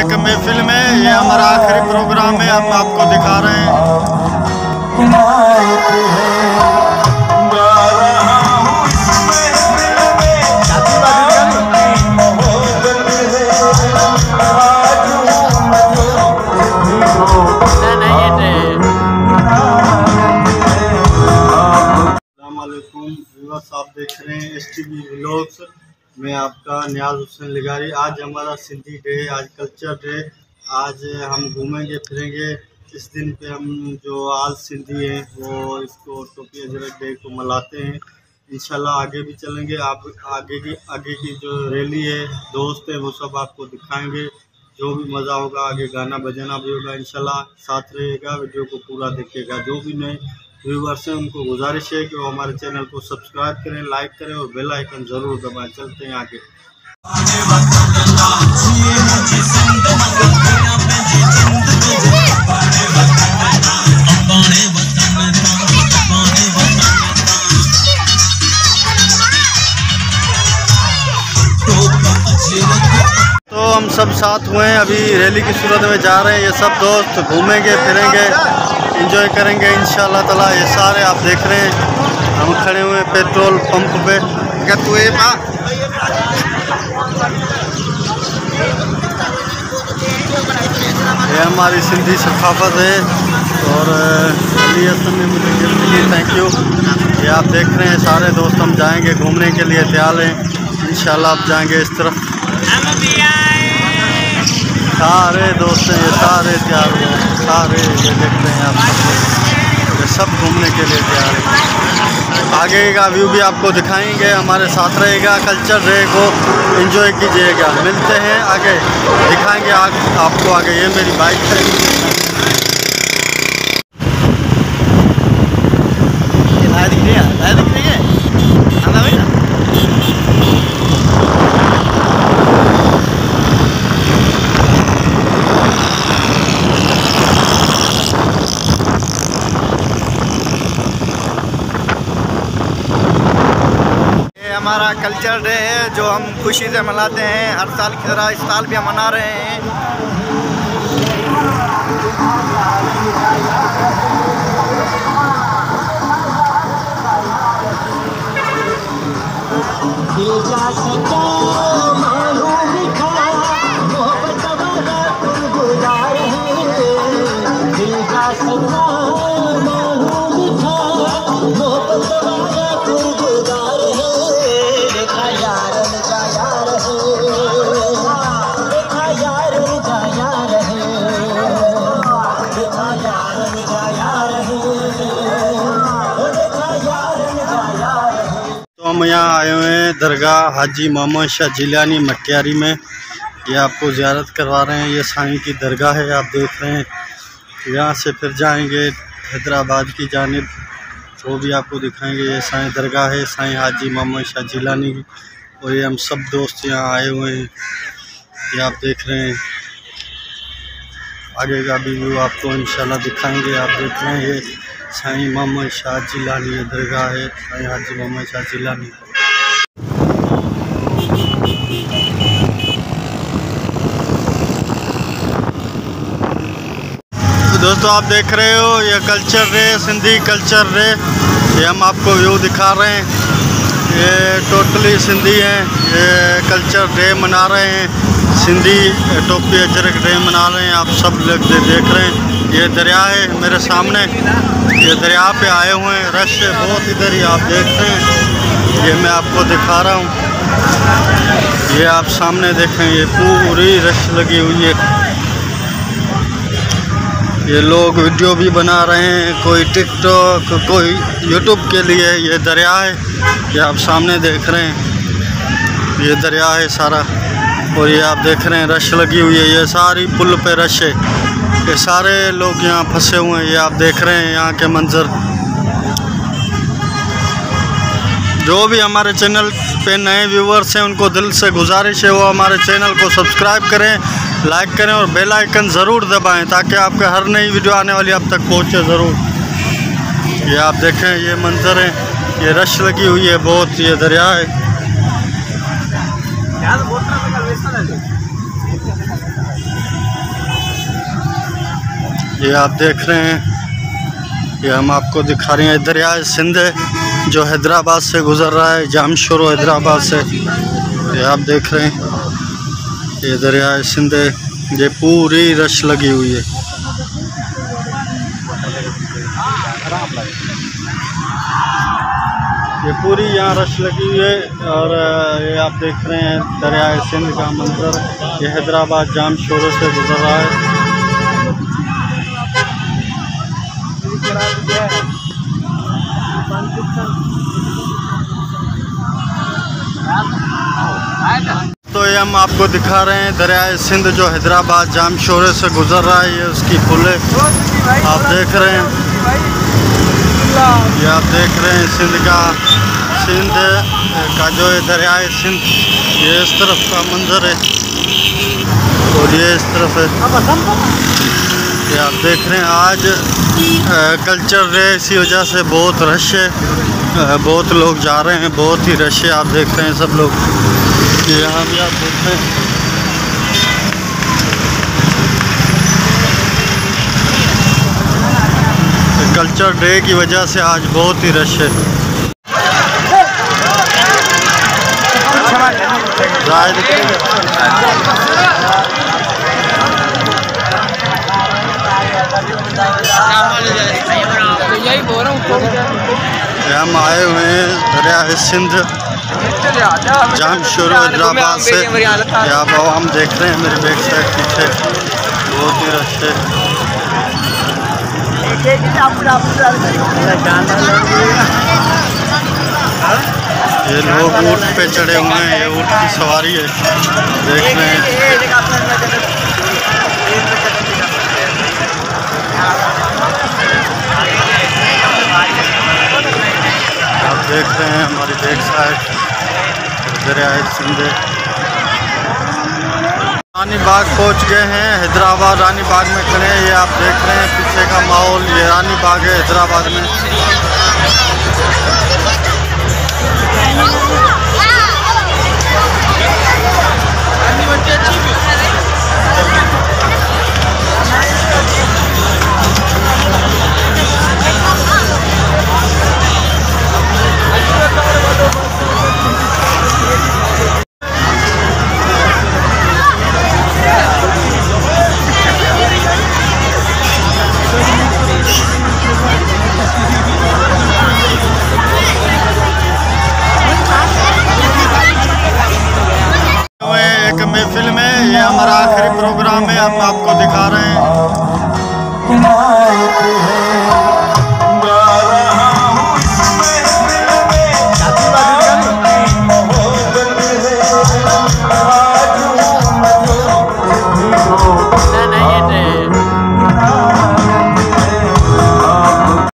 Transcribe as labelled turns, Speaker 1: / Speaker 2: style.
Speaker 1: एक महफिल में। ये हमारा आखिरी प्रोग्राम है, हम आपको दिखा रहे हैं। आप देख रहे हैं STV व्लॉग्स में आपका नियाज हुसैन लिगारी। आज हमारा सिंधी डे, आज कल्चर डे। आज हम घूमेंगे फिरेंगे। इस दिन पे हम जो आल सिंधी हैं वो इसको टोपी अजरक डे को मनाते हैं। इंशाल्लाह आगे भी चलेंगे। आप आगे की जो रैली है, दोस्त है, वो सब आपको दिखाएंगे। जो भी मज़ा होगा, आगे गाना बजाना भी होगा। इंशाल्लाह साथ रहेगा, वीडियो को पूरा देखिएगा। जो भी नए व्यूवर्स हैं उनको गुजारिश है कि वो हमारे चैनल को सब्सक्राइब करें, लाइक करें और बेल आइकन ज़रूर दबाएं। चलते हैं आगे। तो हम सब साथ हुए हैं, अभी रैली की सूरत में जा रहे हैं। ये सब दोस्त घूमेंगे फिरेंगे, एंजॉय करेंगे इंशाल्लाह ताला। ये सारे आप देख रहे हैं, हम खड़े हुए हैं पेट्रोल पंप पे। ये हमारी सिंधी सकाफत है और अली हसन ने मुझे गिफ्ट की, थैंक यू। ये आप देख रहे हैं सारे दोस्त, हम जाएंगे घूमने के लिए तैयार हैं इंशाल्लाह। आप जाएंगे इस तरफ, सारे दोस्त हैं, ये सारे तैयार हुए, सारे ये देख रहे हैं आप, ये सब घूमने के लिए तैयार हैं। आगे का व्यू भी आपको दिखाएंगे, हमारे साथ रहेगा। कल्चर डे को एंजॉय कीजिएगा। मिलते हैं आगे, दिखाएंगे आपको आगे। ये मेरी बाइक है। हमारा कल्चर डे है जो हम खुशी से मनाते हैं। हर साल की तरह इस साल भी हम मना रहे हैं। हम यहाँ आए हुए हैं दरगाह हाजी मोहम्मद शाह जिलानी मटियारी में। ये आपको ज़ियारत करवा रहे हैं। ये साईं की दरगाह है, आप देख रहे हैं। यहाँ से फिर जाएंगे हैदराबाद की जानिब, वो भी आपको दिखाएंगे। ये साईं दरगाह है, साईं हाजी मोहम्मद शाह जिलानी की। और ये हम सब दोस्त यहाँ आए हुए हैं, ये आप देख रहे हैं। आगे का भी व्यू आपको इंशाल्लाह दिखाएंगे। आप देख रहे हैं ये साईं मोहम्मद शाह जिलानी दरगाह है, साईं हाजी मोहम्मद शाह जिलानी। तो दोस्तों आप देख रहे हो ये culture day, Sindhi culture day. ये हम आपको व्यू दिखा रहे हैं। ये टोटली सिंधी हैं, ये कल्चर डे मना रहे हैं। सिंधी टोपी अजरक डे मना रहे हैं। आप सब लोग देख रहे हैं। ये दरिया है मेरे सामने, ये दरिया पे आए हुए हैं। रश बहुत इधर ही आप देख रहे हैं। ये मैं आपको दिखा रहा हूँ। ये आप सामने देखें, ये पूरी रश लगी हुई है। ये लोग वीडियो भी बना रहे हैं, कोई टिकटॉक, कोई यूट्यूब के लिए। ये दरिया है, ये आप सामने देख रहे हैं। ये दरिया है सारा, और ये आप देख रहे हैं रश लगी हुई है। ये सारी पुल पे रश है, ये सारे लोग यहाँ फंसे हुए हैं। ये आप देख रहे हैं यहाँ के मंजर। जो भी हमारे चैनल पे नए व्यूवर्स हैं उनको दिल से गुजारिश है वो हमारे चैनल को सब्सक्राइब करें, लाइक करें और बेल आइकन ज़रूर दबाएं ताकि आपके हर नई वीडियो आने वाली आप तक पहुँचे ज़रूर। ये आप देखें, ये मंजर है, ये रश लगी हुई है बहुत। ये दरिया है। ये आप देख रहे हैं, ये हम आपको दिखा रहे हैं दरिया सिंध जो हैदराबाद से गुज़र रहा है, जामशोरो हैदराबाद से। ये आप देख रहे हैं, ये दरिया सिंध, ये पूरी रश लगी हुई है। ये पूरी यहाँ रश लगी हुई है। और ये आप देख रहे हैं दरिया सिंध का मंजर, ये हैदराबाद जामशोरो से गुज़र रहा है। तो ये हम आपको दिखा रहे हैं दरिया सिंध जो हैदराबाद जामशोरो से गुज़र रहा है, ये उसकी पुल आप देख रहे हैं। ये आप देख रहे हैं सिंध का जो है दरिया सिंध, ये इस तरफ का मंजर है और ये इस तरफ है। ये आप देख रहे हैं आज कल्चर डे, इसी वजह से बहुत रश है, बहुत लोग जा रहे हैं, बहुत ही रश है। आप देख रहे हैं सब लोग, ये यहाँ भी आप देख रहे हैं। कल्चर डे की वजह से आज बहुत ही रश है। हम आए हुए हैं दरिया सिंध जामशोरो हैदराबाद से। यहाँ पर हम देख रहे हैं मेरे बैक साइड पीछे बहुत ही रश है। ये लोग ऊँट पे चढ़े हुए हैं, ये ऊँट की सवारी है, देख रहे हैं। आप देख रहे हैं हमारी बैक साइड दरिया सिंध। रानी बाग पहुंच गए हैं, हैदराबाद रानी बाग में खड़े हैं। ये आप देख रहे हैं पीछे का माहौल, ये रानी बाग है हैदराबाद में। महफिल में ये हमारा आखिरी प्रोग्राम है, हम आपको दिखा रहे हैं।